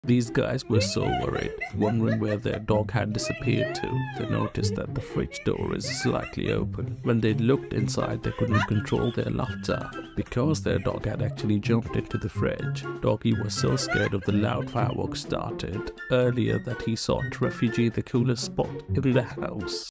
These guys were so worried, wondering where their dog had disappeared to. They noticed that the fridge door is slightly open. When they looked inside, they couldn't control their laughter because their dog had actually jumped into the fridge. Doggy was so scared of the loud fireworks started earlier that he sought refuge in the coolest spot in the house.